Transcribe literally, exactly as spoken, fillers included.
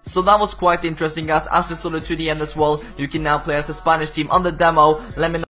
So that was quite interesting, guys. As I saw to the end as well, you can now play as a Spanish team on the demo. Let me know